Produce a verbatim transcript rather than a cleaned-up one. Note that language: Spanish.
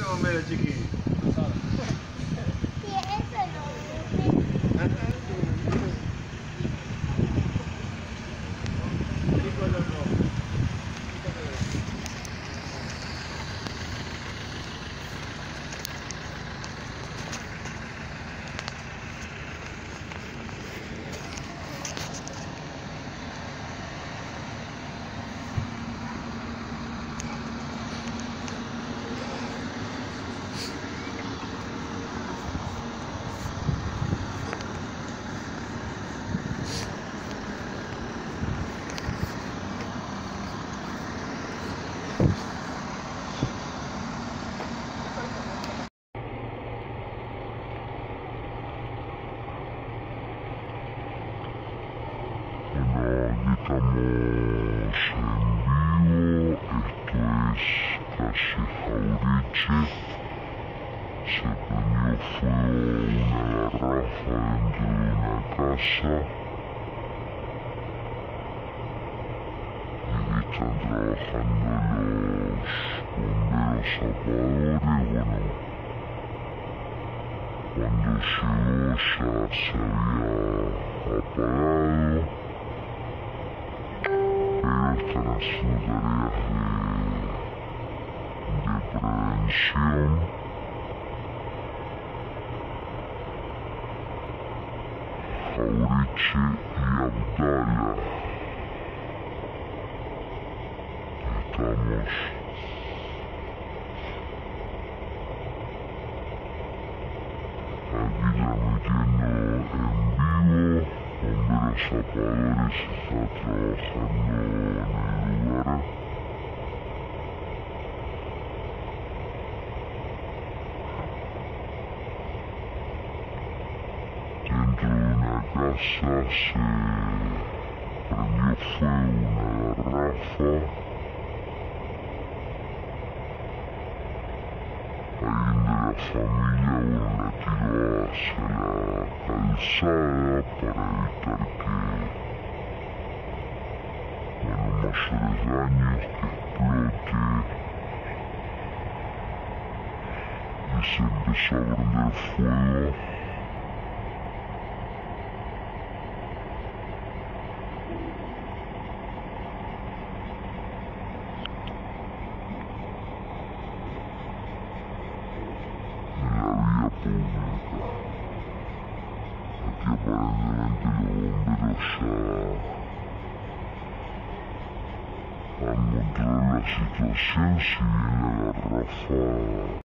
tenemos medio chiquito. Sí, eso no. Estamos en vivo, esto es calle Jauriche. Se prendió fuego una garrafa dentro de una casa y están trabajando los bomberos apagadores. Bueno, cuando llegó ya se había apagado. Pero están haciendo tareas de, de prevención. Jauriche y Abdala. Estamos aquí transmitiendo en vivo. Bomberos apagadores está trabajando en el lugar. Dentro de una casa se prendió fuego una garrafa. Alguien de la familia bueno, la tiró hacia la calzada para evitar que, bueno, mayores daños, que explote. Y se empezó a prender fuego. Pública. Aquí aparentemente los bomberos ya han controlado la situación, si bien la garrafa